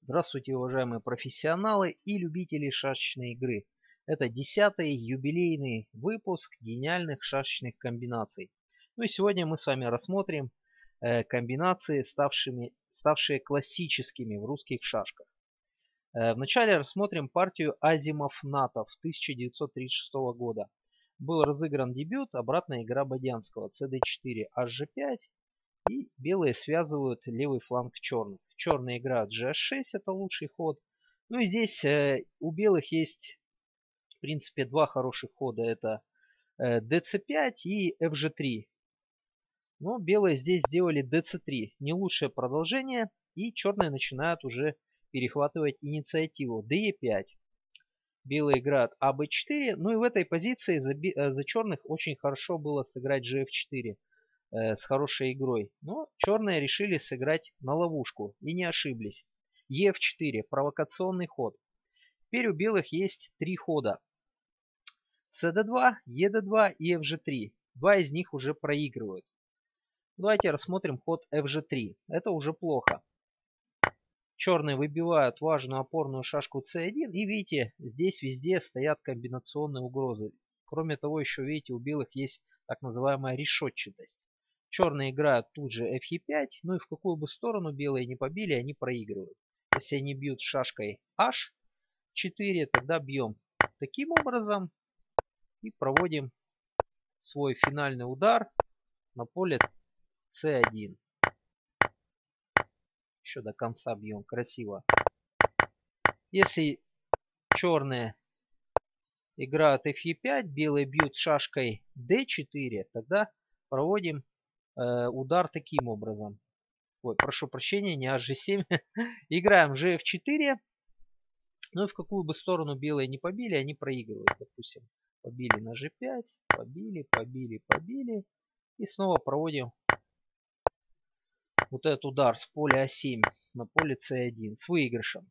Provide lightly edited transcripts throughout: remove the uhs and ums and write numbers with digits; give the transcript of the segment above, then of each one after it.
Здравствуйте, уважаемые профессионалы и любители шашечной игры. Это 10-й юбилейный выпуск гениальных шашечных комбинаций. Ну и сегодня мы с вами рассмотрим комбинации, ставшие классическими в русских шашках. Вначале рассмотрим партию Азимов-Натов 1936 года. Был разыгран дебют, обратная игра Бодянского, cd4, hg5. И белые связывают левый фланг черных. Черные играют GH6, это лучший ход. Ну и здесь у белых есть, в принципе, два хороших хода. Это DC5 и FG3. Но белые здесь сделали DC3. Не лучшее продолжение. И черные начинают уже перехватывать инициативу. DE5. Белые играют AB4. Ну и в этой позиции за черных очень хорошо было сыграть GF4. С хорошей игрой. Но черные решили сыграть на ловушку и не ошиблись. Ef4, провокационный ход. Теперь у белых есть три хода. cd2, ed2 и fg3. Два из них уже проигрывают. Давайте рассмотрим ход fg3. Это уже плохо. Черные выбивают важную опорную шашку c1. И видите, здесь везде стоят комбинационные угрозы. Кроме того, еще видите, у белых есть так называемая решетчатость. Черные играют тут же Fe5, ну и в какую бы сторону белые не побили, они проигрывают. Если они бьют шашкой H4, тогда бьем таким образом и проводим свой финальный удар на поле C1. Еще до конца бьем, красиво. Если черные играют Fe5, белые бьют шашкой D4, тогда проводим удар таким образом. Ой, прошу прощения, не H7. Играем GF4. Ну и в какую бы сторону белые не побили, они проигрывают. Допустим, побили на G5, побили. И снова проводим вот этот удар с поля А7 на поле С1 с выигрышем.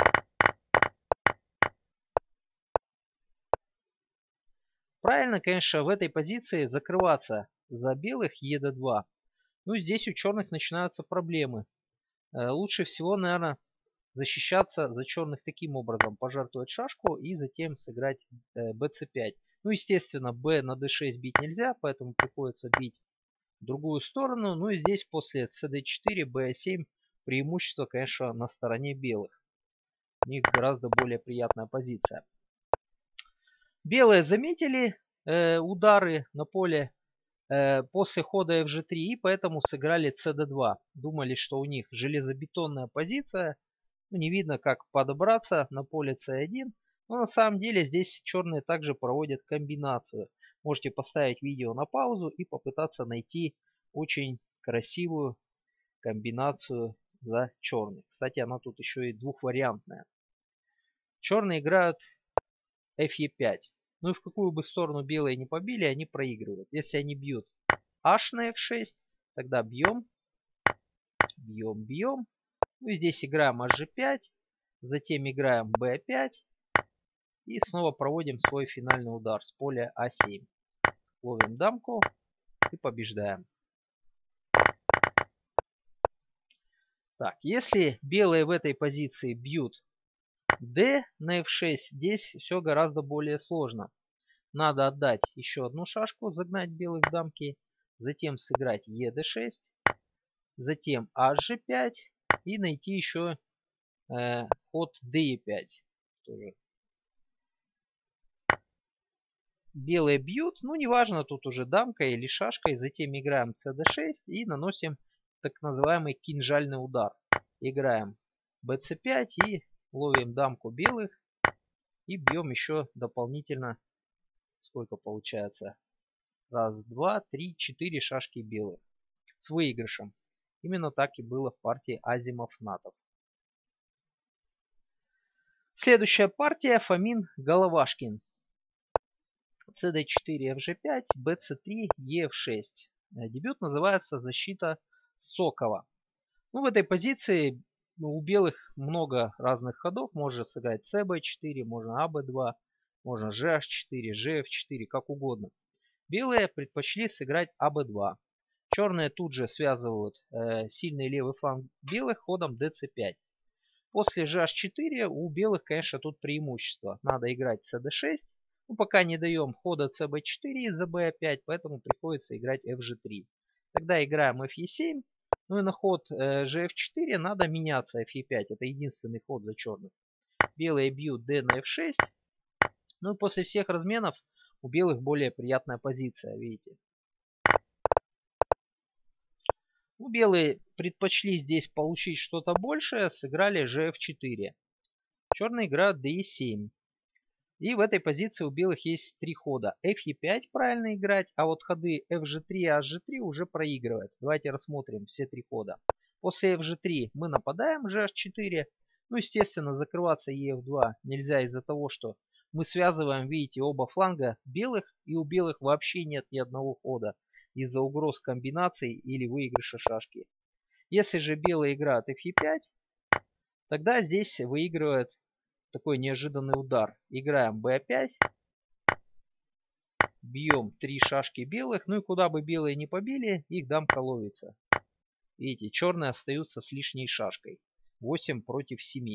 Правильно, конечно, в этой позиции закрываться за белых ед2. Ну, здесь у черных начинаются проблемы. Лучше всего, наверное, защищаться за черных таким образом. Пожертвовать шашку и затем сыграть bc5. Ну, естественно, b на d6 бить нельзя, поэтому приходится бить в другую сторону. Ну и здесь после cd4, b7 преимущество, конечно, на стороне белых. У них гораздо более приятная позиция. Белые заметили удары на поле после хода fg3 и поэтому сыграли cd2. Думали, что у них железобетонная позиция. Ну, не видно, как подобраться на поле c1. Но на самом деле здесь черные также проводят комбинацию. Можете поставить видео на паузу и попытаться найти очень красивую комбинацию за черных. Кстати, она тут еще и двухвариантная. Черные играют Fe5. Ну и в какую бы сторону белые не побили, они проигрывают. Если они бьют H на F6, тогда бьем. Ну и здесь играем Hg5, затем играем B5 и снова проводим свой финальный удар с поля А7. Ловим дамку и побеждаем. Так, если белые в этой позиции бьют D на F6, здесь все гораздо более сложно. Надо отдать еще одну шашку, загнать белых в дамки, затем сыграть ED6, затем Hg5 и найти еще ход DE5. Тоже. Белые бьют, ну неважно, тут уже дамкой или шашкой, затем играем CD6 и наносим так называемый кинжальный удар. Играем BC5 и ловим дамку белых и бьем еще дополнительно, сколько получается, раз, два, три, 4 шашки белых с выигрышем. Именно так и было в партии Азимов-Натов. Следующая партия Фомин-Головашкин. cd4, fg5, bc3, ef6. Дебют называется «Защита Сокова». Ну, в этой позиции у белых много разных ходов. Можно сыграть cb4, можно ab2, можно gh4, gf4, как угодно. Белые предпочли сыграть ab2. Черные тут же связывают сильный левый фланг белых ходом dc5. После GH4 у белых, конечно, тут преимущество. Надо играть CD6. Ну, пока не даем хода CB4 из-за B5, поэтому приходится играть FG3. Тогда играем FE7. Ну и на ход GF4 надо меняться FE5. Это единственный ход за черных. Белые бьют D на F6. Ну и после всех разменов у белых более приятная позиция, видите. Ну, белые предпочли здесь получить что-то большее, сыграли GF4. Черные играют DE7. И в этой позиции у белых есть три хода. FE5 правильно играть, а вот ходы FG3 и HG3 уже проигрывают. Давайте рассмотрим все три хода. После FG3 мы нападаем GH4. Ну, естественно, закрываться EF2 нельзя из-за того, что мы связываем, видите, оба фланга белых. И у белых вообще нет ни одного хода из-за угроз комбинаций или выигрыша шашки. Если же белые играют FE5, тогда здесь выигрывает такой неожиданный удар. Играем b5. Бьем 3 шашки белых. Ну и куда бы белые не побили, их дамка ловится. Видите, черные остаются с лишней шашкой. 8 против 7.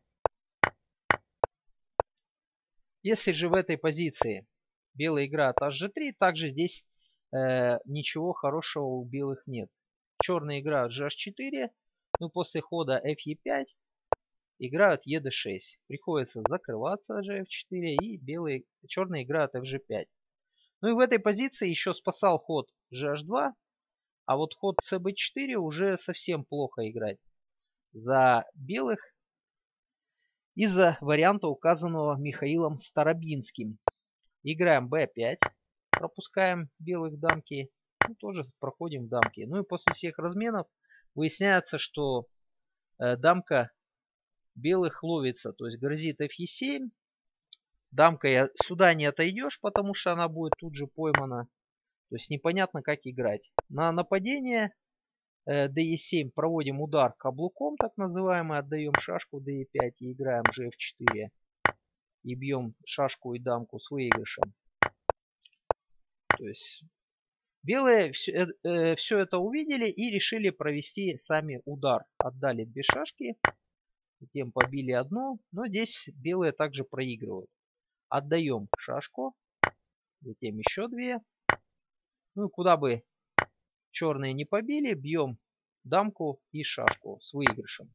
Если же в этой позиции белые играют HG3, также здесь ничего хорошего у белых нет. Черные играют GH4. Ну после хода FE5 играют ED6. Приходится закрываться GF4 и черные играют FG5. Ну и в этой позиции еще спасал ход GH2. А вот ход CB4 уже совсем плохо играть за белых из-за варианта, указанного Михаилом Старобинским. Играем B5. Пропускаем белых дамки. Ну, тоже проходим дамки. Ну и после всех разменов выясняется, что дамка белых ловится. То есть грозит FE7. Дамка сюда не отойдешь, потому что она будет тут же поймана. То есть непонятно, как играть. На нападение DE7 проводим удар каблуком, так называемый. Отдаем шашку DE5 и играем GF4. И бьем шашку и дамку с выигрышем. То есть белые все это увидели и решили провести сами удар. Отдали 2 шашки. Затем побили одну. Но здесь белые также проигрывают. Отдаем шашку. Затем еще 2. Ну и куда бы черные не побили, бьем дамку и шашку с выигрышем.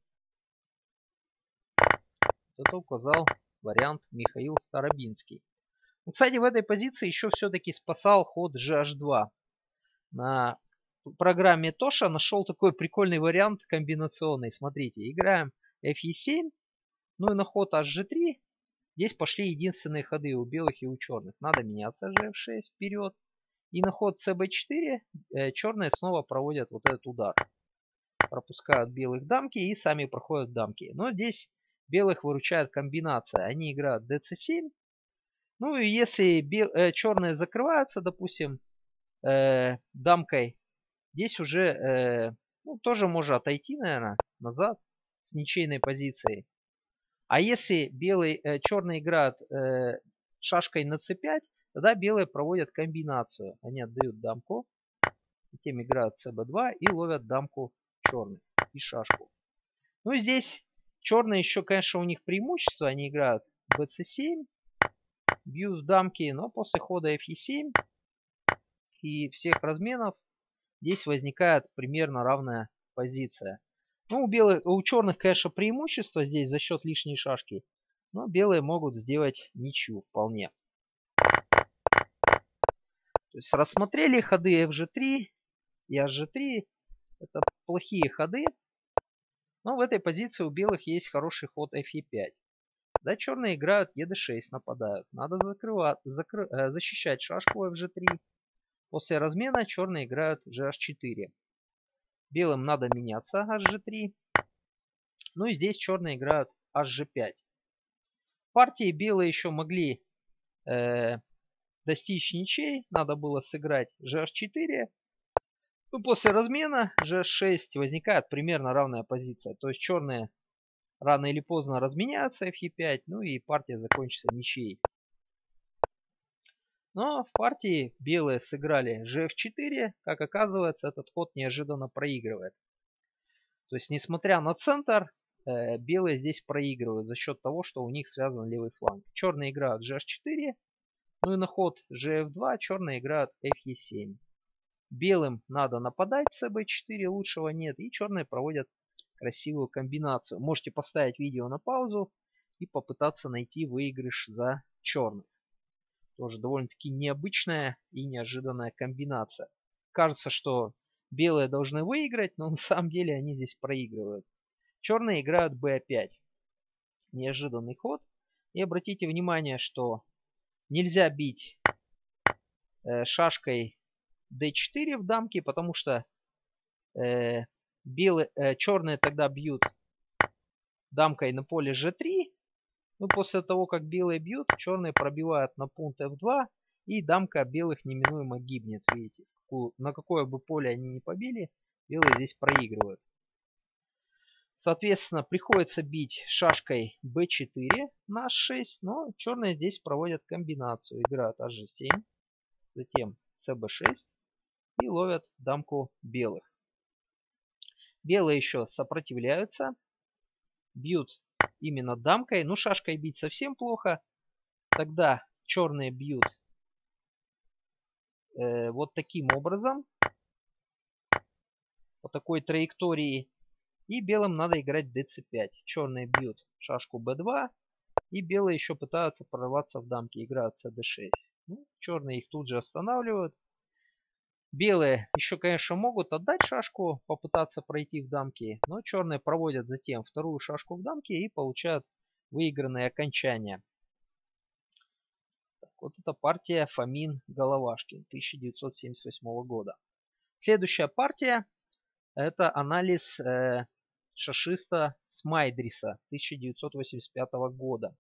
Это указал вариант Михаил Старобинский. Ну, кстати, в этой позиции еще все-таки спасал ход GH2. На программе Тоша нашел такой прикольный вариант комбинационный. Смотрите, играем FE7. Ну и на ход HG3. Здесь пошли единственные ходы у белых и у черных. Надо меняться GF6 вперед. И на ход CB4 черные снова проводят вот этот удар. Пропускают белых дамки и сами проходят дамки. Но здесь белых выручает комбинация. Они играют DC7. Ну и если черные закрываются, допустим, дамкой, здесь уже тоже можно отойти, наверное, назад с ничейной позицией. А если черные играют шашкой на c5, тогда белые проводят комбинацию. Они отдают дамку, затем играют cb2 и ловят дамку черных и шашку. Ну и здесь черные еще, конечно, у них преимущество. Они играют bc7, бьют дамки, но после хода fe7 и всех разменов здесь возникает примерно равная позиция. Ну, у черных, конечно, преимущество здесь за счет лишней шашки. Но белые могут сделать ничью вполне. То есть рассмотрели ходы FG3 и HG3. Это плохие ходы. Но в этой позиции у белых есть хороший ход FE5. Да, черные играют ED6, нападают. Надо защищать шашку FG3. После размена черные играют GH4. Белым надо меняться HG3. Ну и здесь черные играют HG5. В партии белые еще могли достичь ничей. Надо было сыграть GH4. Ну, после размена GH6 возникает примерно равная позиция. То есть черные рано или поздно разменяются FE5. Ну и партия закончится ничьей. Но в партии белые сыграли GF4. Как оказывается, этот ход неожиданно проигрывает. То есть, несмотря на центр, белые здесь проигрывают за счет того, что у них связан левый фланг. Черные играют gh4, ну и на ход gf2 черные играют fe7. Белым надо нападать cb4, лучшего нет, и черные проводят красивую комбинацию. Можете поставить видео на паузу и попытаться найти выигрыш за черных. Тоже довольно-таки необычная и неожиданная комбинация. Кажется, что белые должны выиграть, но на самом деле они здесь проигрывают. Черные играют b5. Неожиданный ход. И обратите внимание, что нельзя бить шашкой d4 в дамке, потому что черные тогда бьют дамкой на поле g3. Ну, после того, как белые бьют, черные пробивают на пункт f2, и дамка белых неминуемо гибнет. Видите, на какое бы поле они ни побили, белые здесь проигрывают. Соответственно, приходится бить шашкой b4 на h6, но черные здесь проводят комбинацию. Играют hg7, затем cb6 и ловят дамку белых. Белые еще сопротивляются, бьют именно дамкой. Ну, шашкой бить совсем плохо. Тогда черные бьют вот таким образом, по такой траектории. И белым надо играть dc5. Черные бьют шашку b2. И белые еще пытаются прорваться в дамки. Играют cd6. Ну, черные их тут же останавливают. Белые еще, конечно, могут отдать шашку, попытаться пройти в дамки. Но черные проводят затем вторую шашку в дамки и получают выигранные окончания. Так, вот эта партия Фомин-Головашкин 1978 года. Следующая партия — это анализ шашиста Смайдриса 1985 года.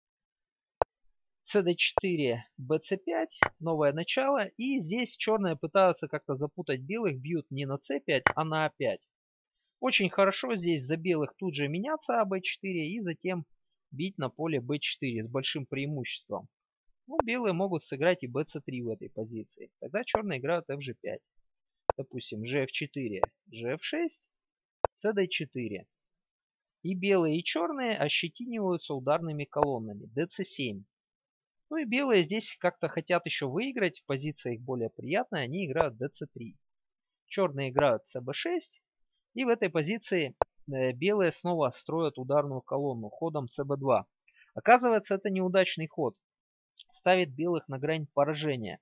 cd4, bc5, новое начало. И здесь черные пытаются как-то запутать белых, бьют не на c5, а на a5. Очень хорошо здесь за белых тут же меняться a b4 и затем бить на поле b4 с большим преимуществом. Ну, белые могут сыграть и bc3 в этой позиции. Тогда черные играют fg5. Допустим, gf4, gf6, cd4. И белые, и черные ощетиниваются ударными колоннами. dc7. Ну и белые здесь как-то хотят еще выиграть. Позиция их более приятная. Они играют dc3. Черные играют cb6. И в этой позиции белые снова строят ударную колонну ходом cb2. Оказывается, это неудачный ход. Ставит белых на грань поражения.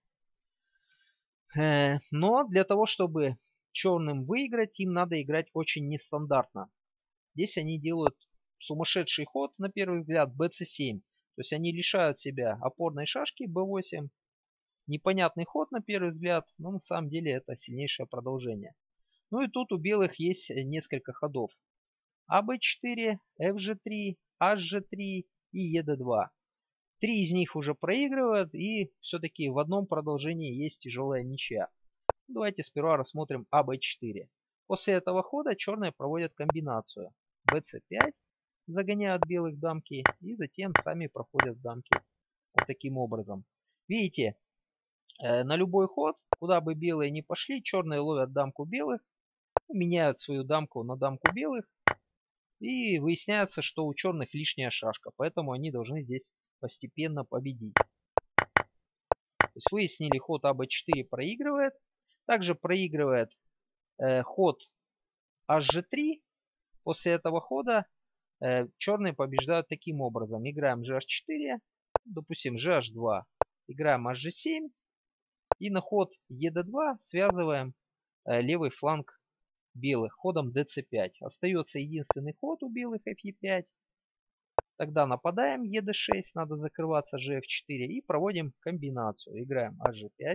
Но для того, чтобы черным выиграть, им надо играть очень нестандартно. Здесь они делают сумасшедший ход, на первый взгляд, bc7. То есть они лишают себя опорной шашки b8. Непонятный ход на первый взгляд, но на самом деле это сильнейшее продолжение. Ну и тут у белых есть несколько ходов. ab4, fg3, hg3 и ed2. Три из них уже проигрывают, и все-таки в одном продолжении есть тяжелая ничья. Давайте сперва рассмотрим ab4. После этого хода черные проводят комбинацию. bc5, загоняют белых в дамки, и затем сами проходят в дамки вот таким образом. Видите, на любой ход, куда бы белые ни пошли, черные ловят дамку белых, меняют свою дамку на дамку белых, и выясняется, что у черных лишняя шашка, поэтому они должны здесь постепенно победить. То есть выяснили, ход ab4 проигрывает. Также проигрывает ход hg3. После этого хода черные побеждают таким образом. Играем gh4, допустим gh2. Играем hg7. И на ход ed2 связываем левый фланг белых ходом dc5. Остается единственный ход у белых fe5. Тогда нападаем ed6, надо закрываться gf4 и проводим комбинацию. Играем hg5,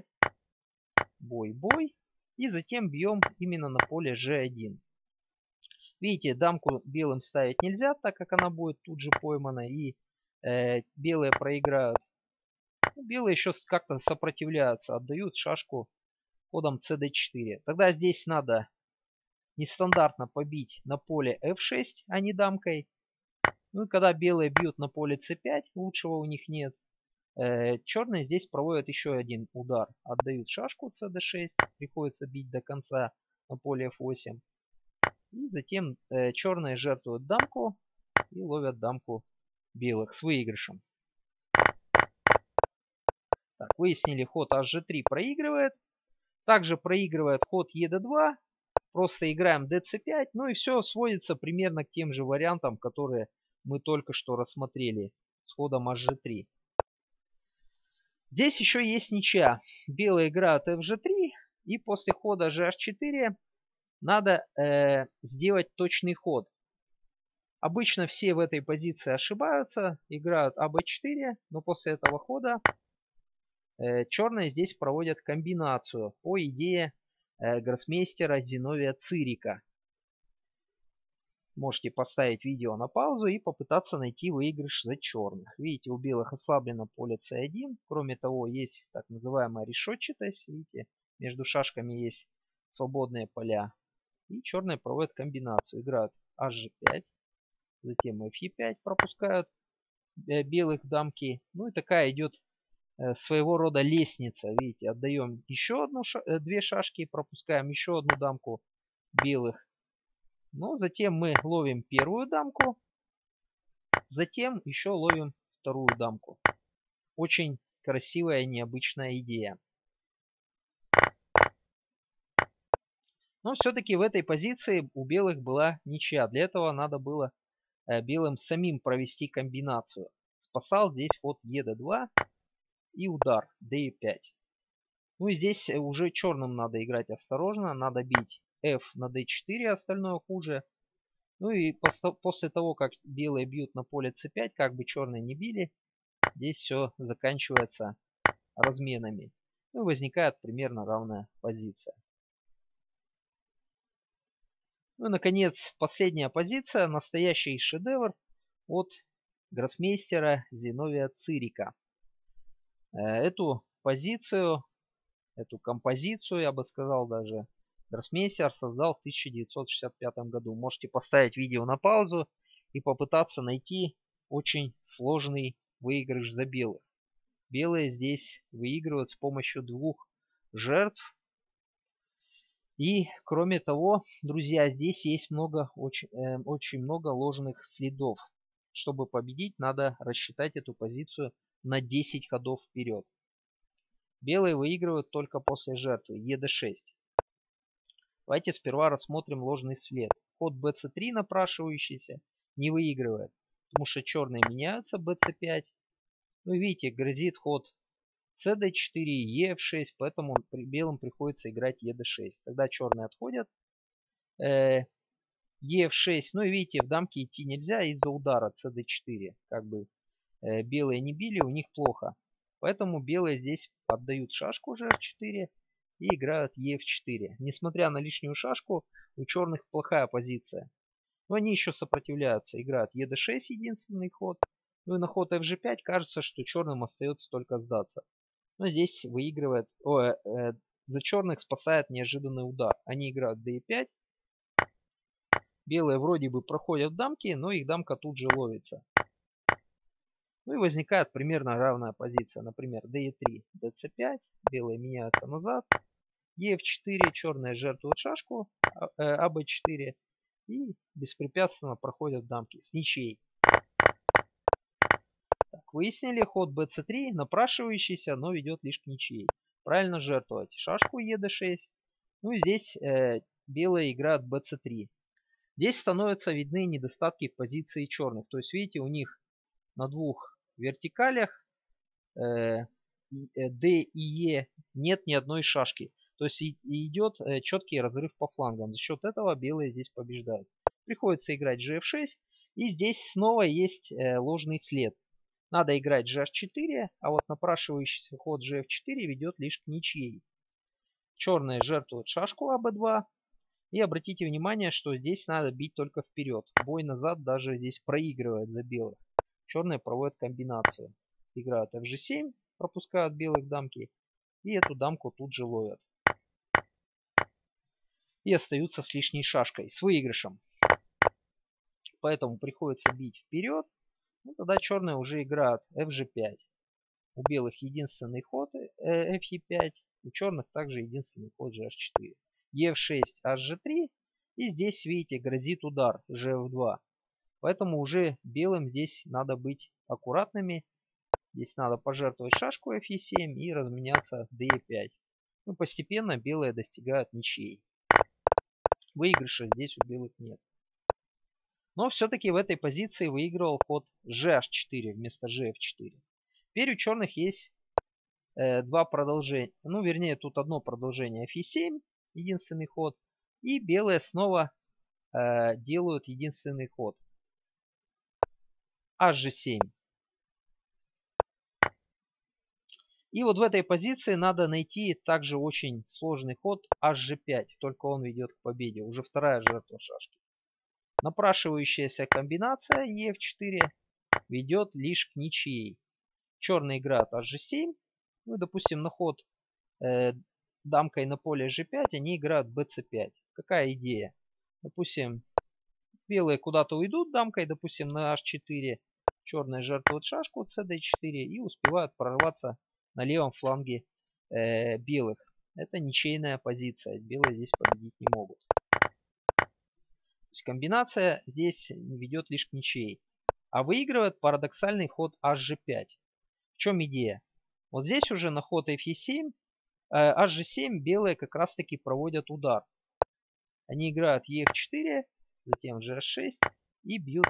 бой-бой, и затем бьем именно на поле g1. Видите, дамку белым ставить нельзя, так как она будет тут же поймана, и белые проиграют. Белые еще как-то сопротивляются, отдают шашку ходом cd4. Тогда здесь надо нестандартно побить на поле f6, а не дамкой. Ну и когда белые бьют на поле c5, лучшего у них нет. Черные здесь проводят еще один удар. Отдают шашку cd6, приходится бить до конца на поле f8. И затем черные жертвуют дамку и ловят дамку белых с выигрышем. Так, выяснили, ход hg3 проигрывает. Также проигрывает ход ед2. Просто играем dc5. Ну и все сводится примерно к тем же вариантам, которые мы только что рассмотрели с ходом hg3. Здесь еще есть ничья. Белые играют fg3. И после хода gh4 надо сделать точный ход. Обычно все в этой позиции ошибаются. Играют аб4. Но после этого хода черные здесь проводят комбинацию по идее гроссмейстера Зиновия Цирика. Можете поставить видео на паузу и попытаться найти выигрыш за черных. Видите, у белых ослаблено поле c1. Кроме того, есть так называемая решетчатость. Видите, между шашками есть свободные поля. И черные проводят комбинацию. Играют hg5. Затем fe5 пропускают белых дамки. Ну и такая идет своего рода лестница. Видите, отдаем еще две шашки, пропускаем еще одну дамку белых. Но затем мы ловим первую дамку, затем еще ловим вторую дамку. Очень красивая и необычная идея. Но все-таки в этой позиции у белых была ничья. Для этого надо было белым самим провести комбинацию. Спасал здесь ход ед2 и удар d5. Ну и здесь уже черным надо играть осторожно. Надо бить f на d4, остальное хуже. Ну и после того, как белые бьют на поле c5, как бы черные не били, здесь все заканчивается разменами. Ну и возникает примерно равная позиция. Ну и, наконец, последняя позиция. Настоящий шедевр от гроссмейстера Зиновия Цирика. Эту позицию, эту композицию, я бы сказал даже, гроссмейстер создал в 1965 году. Можете поставить видео на паузу и попытаться найти очень сложный выигрыш за белых. Белые здесь выигрывают с помощью двух жертв. И кроме того, друзья, здесь есть очень много ложных следов. Чтобы победить, надо рассчитать эту позицию на 10 ходов вперед. Белые выигрывают только после жертвы ед6. Давайте сперва рассмотрим ложный след. Ход bc3 напрашивающийся не выигрывает, потому что черные меняются bc5. Ну видите, грозит ход cd4, ef6, поэтому белым приходится играть ед6. Тогда черные отходят. ef6, ну и видите, в дамки идти нельзя из-за удара cd4. Как бы белые не били, у них плохо. Поэтому белые здесь отдают шашку gf4 и играют ef4. Несмотря на лишнюю шашку, у черных плохая позиция. Но они еще сопротивляются. Играют ед6 единственный ход. Ну и на ход fg5 кажется, что черным остается только сдаться. Но здесь выигрывает, за черных спасает неожиданный удар. Они играют d5. Белые вроде бы проходят дамки, но их дамка тут же ловится. Ну и возникает примерно равная позиция. Например, d3, dc5. Белые меняются назад. ef4, черные жертвуют шашку, аб4. И беспрепятственно проходят дамки с ничьей. Так, выяснили, ход bc3 напрашивающийся, но ведет лишь к ничьей. Правильно жертвовать шашку ед6. Ну и здесь белые играют bc3. Здесь становятся видны недостатки в позиции черных. То есть видите, у них на двух вертикалях d и e нет ни одной шашки. То есть идет четкий разрыв по флангам. За счет этого белые здесь побеждают. Приходится играть gf6. И здесь снова есть ложный след. Надо играть gh4, а вот напрашивающийся ход gf4 ведет лишь к ничьей. Черные жертвуют шашку аб2. И обратите внимание, что здесь надо бить только вперед. Бой назад даже здесь проигрывает за белых. Черные проводят комбинацию. Играют fg7, пропускают белых дамки. И эту дамку тут же ловят. И остаются с лишней шашкой, с выигрышем. Поэтому приходится бить вперед. Ну, тогда черные уже играют fg5. У белых единственный ход fe5. У черных также единственный ход gh4. e6, hg3. И здесь, видите, грозит удар gf2. Поэтому уже белым здесь надо быть аккуратными. Здесь надо пожертвовать шашку fe7 и разменяться de5. Ну, постепенно белые достигают ничьей. Выигрыша здесь у белых нет. Но все-таки в этой позиции выигрывал ход gh4 вместо gf4. Теперь у черных есть два продолжения. Ну, вернее, тут одно продолжение fe7, единственный ход. И белые снова делают единственный ход. hg7. И вот в этой позиции надо найти также очень сложный ход hg5. Только он ведет к победе. Уже вторая жертва шашки. Напрашивающаяся комбинация ef4 ведет лишь к ничьей. Черные играют hg7. Ну, допустим, на ход дамкой на поле g5 они играют bc5. Какая идея? Допустим, белые куда-то уйдут дамкой, допустим, на h4. Черные жертвуют шашку cd4 и успевают прорваться на левом фланге белых. Это ничейная позиция. Белые здесь победить не могут. То есть комбинация здесь ведет лишь к ничьей. А выигрывает парадоксальный ход hg5. В чем идея? Вот здесь уже на ход fe7, hg7 белые как раз таки проводят удар. Они играют ef4, затем gh6 и бьют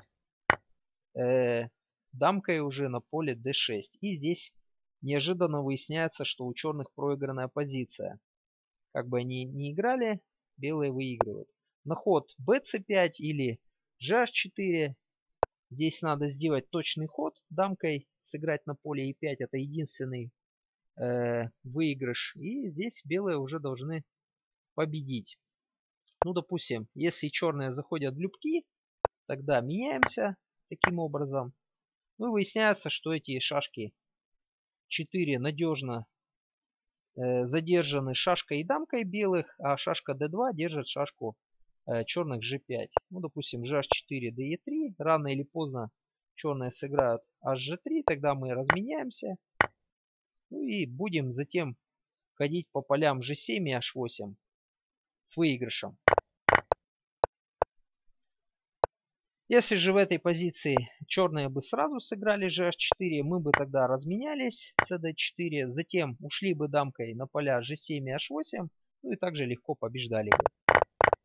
дамкой уже на поле d6. И здесь неожиданно выясняется, что у черных проигранная позиция. Как бы они ни играли, белые выигрывают. На ход bc5 или gh4 здесь надо сделать точный ход дамкой, сыграть на поле e5. Это единственный выигрыш. И здесь белые уже должны победить. Ну, допустим, если черные заходят в любки, тогда меняемся таким образом. Ну и выясняется, что эти шашки 4 надежно задержаны шашкой и дамкой белых, а шашка d2 держит шашку черных g5. Ну, допустим, gh4, de3. Рано или поздно черные сыграют hg3, тогда мы разменяемся. Ну и будем затем ходить по полям g7 и h8 с выигрышем. Если же в этой позиции черные бы сразу сыграли gh4, мы бы тогда разменялись cd4, затем ушли бы дамкой на поля g7 и h8, ну и также легко побеждали бы.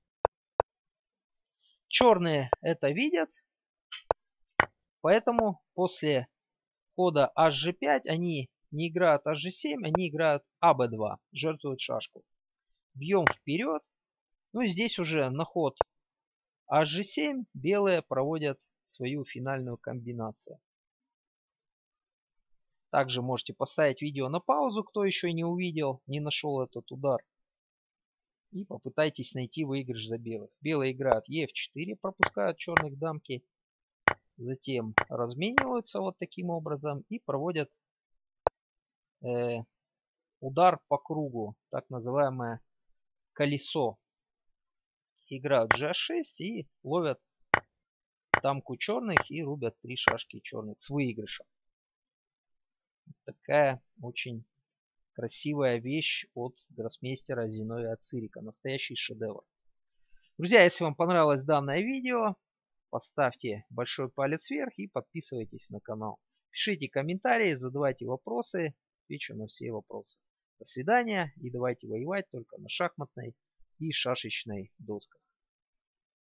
Черные это видят, поэтому после хода hg5 они не играют hg7, они играют ab2, жертвуют шашку. Бьем вперед, ну и здесь уже на ход hg7 белые проводят свою финальную комбинацию. Также можете поставить видео на паузу, кто еще не увидел, не нашел этот удар. И попытайтесь найти выигрыш за белых. Белые играют e4, пропускают черных дамки. Затем размениваются вот таким образом и проводят удар по кругу, так называемое колесо. Играют gh6 и ловят дамку черных и рубят 3 шашки черных с выигрышем. Такая очень красивая вещь от гроссмейстера Зиновия Цирика. Настоящий шедевр. Друзья, если вам понравилось данное видео, поставьте большой палец вверх и подписывайтесь на канал. Пишите комментарии, задавайте вопросы. Отвечу на все вопросы. До свидания и давайте воевать только на шахматной и шашечной досках.